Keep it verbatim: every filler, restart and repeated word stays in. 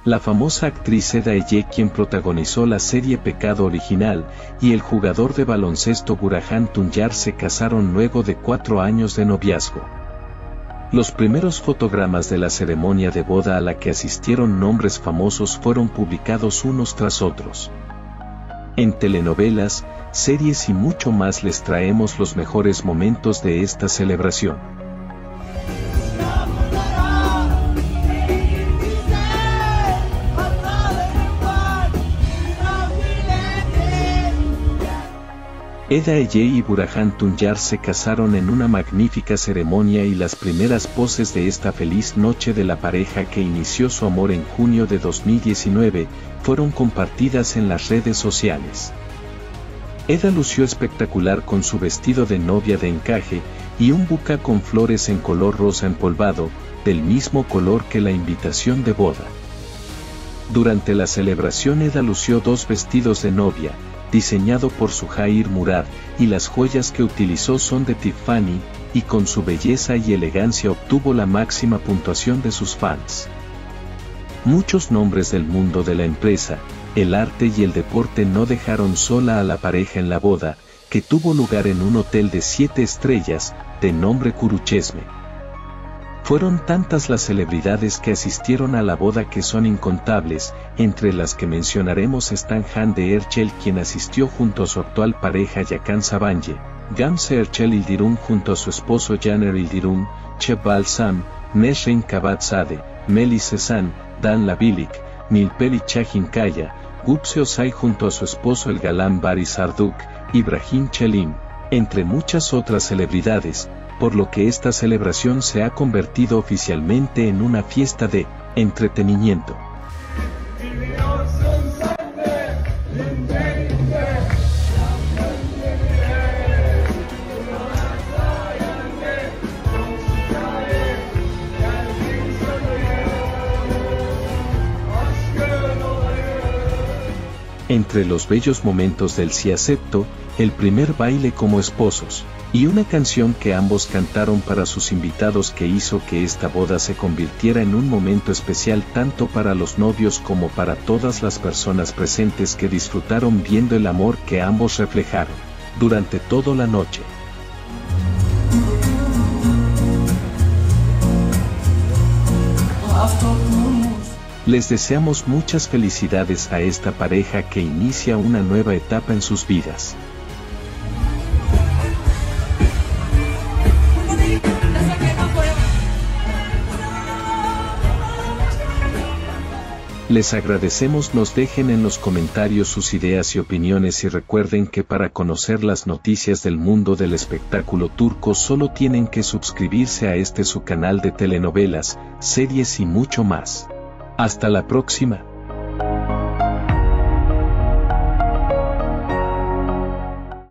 la famosa actriz Eda Eye, quien protagonizó la serie Pecado Original, y el jugador de baloncesto Burhan Tunyar se casaron luego de cuatro años de noviazgo. Los primeros fotogramas de la ceremonia de boda a la que asistieron nombres famosos fueron publicados unos tras otros. En telenovelas, series y mucho más les traemos los mejores momentos de esta celebración. Eda Eye y Burhan Tunyar se casaron en una magnífica ceremonia y las primeras poses de esta feliz noche de la pareja que inició su amor en junio de dos mil diecinueve fueron compartidas en las redes sociales. Eda lució espectacular con su vestido de novia de encaje y un buca con flores en color rosa empolvado, del mismo color que la invitación de boda. Durante la celebración Eda lució dos vestidos de novia, diseñado por Suhair Murad, y las joyas que utilizó son de Tiffany, y con su belleza y elegancia obtuvo la máxima puntuación de sus fans. Muchos nombres del mundo de la empresa, el arte y el deporte no dejaron sola a la pareja en la boda, que tuvo lugar en un hotel de siete estrellas, de nombre Kuruchesme. Fueron tantas las celebridades que asistieron a la boda que son incontables, entre las que mencionaremos están Hande Erçel, quien asistió junto a su actual pareja Hakan Sabancı, Gamze Erçel Yıldırım junto a su esposo Caner Yıldırım, Şevval Sam, Nesrin Kabatzade, Melis Sezen, Dan Labilik, Nilperi Çahinkaya, Gupse Özay junto a su esposo el galán Barış Arduç, Ibrahim Çelim, entre muchas otras celebridades, por lo que esta celebración se ha convertido oficialmente en una fiesta de entretenimiento. Entre los bellos momentos del sí acepto, el primer baile como esposos, y una canción que ambos cantaron para sus invitados que hizo que esta boda se convirtiera en un momento especial tanto para los novios como para todas las personas presentes que disfrutaron viendo el amor que ambos reflejaron durante toda la noche. Les deseamos muchas felicidades a esta pareja que inicia una nueva etapa en sus vidas. Les agradecemos nos dejen en los comentarios sus ideas y opiniones y recuerden que para conocer las noticias del mundo del espectáculo turco solo tienen que suscribirse a este su canal de telenovelas, series y mucho más. Hasta la próxima.